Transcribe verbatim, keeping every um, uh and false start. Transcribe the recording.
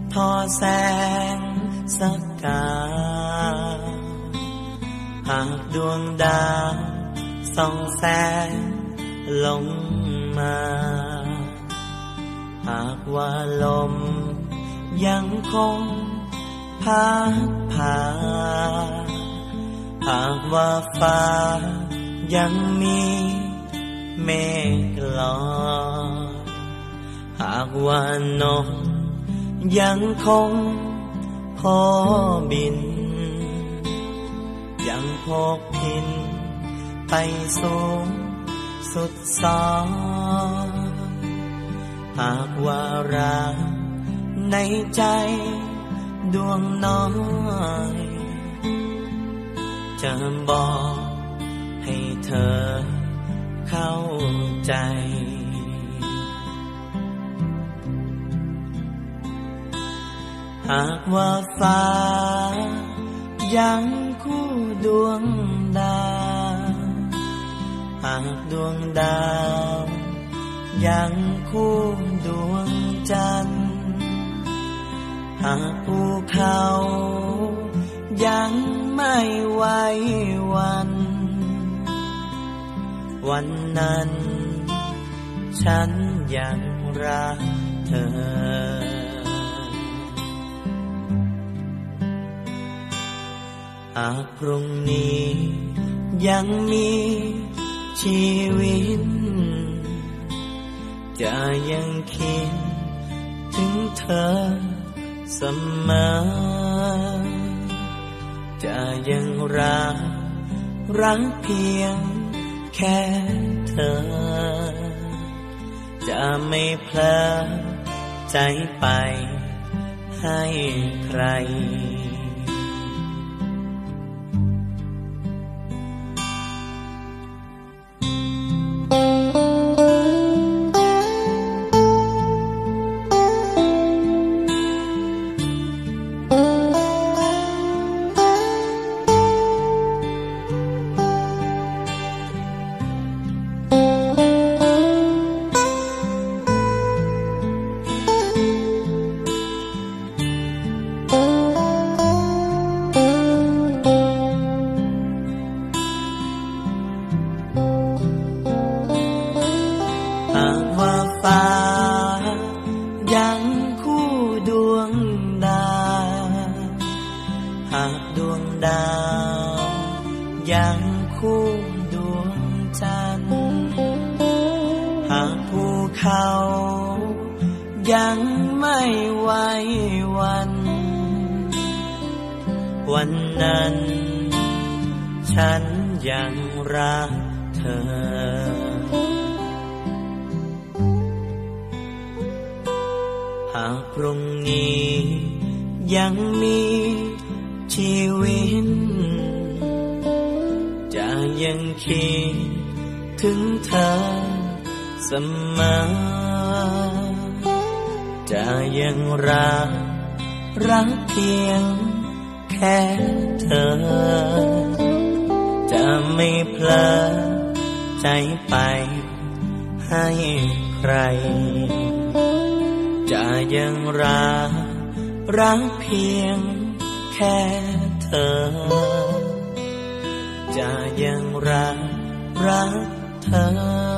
ทอแสงสกาวหากดวงดาวส่องแสงลงมาหากว่าลมยังคงพัดพาหากว่าฟ้ายังมีเมฆลอยหากว่านกยังคงพอบินยังพกพินไปสูงสุดสองหากว่ารักในใจดวงน้อยจะบอกให้เธอเข้าใจหากว่าฟ้ายังคู่ดวงดาวหากดวงดาวยังคู่ดวงจันทร์หากภูเขายังไม่ไหววันวันนั้นฉันยังรักเธอหากพรุ่งนี้ยังมีชีวิตจะยังคิดถึงเธอเสมอจะยังรักรักเพียงแค่เธอจะไม่เพลอใจไปให้ใครวันนั้นฉันยังรักเธอหากพรุ่งนี้ยังมีชีวิตจะยังคิดถึงเธอเสมอจะยังรักรักเพียงแค่เธอจะไม่เพลอใจไปให้ใครจะยังรักรักเพียงแค่เธอจะยังรักรักเธอ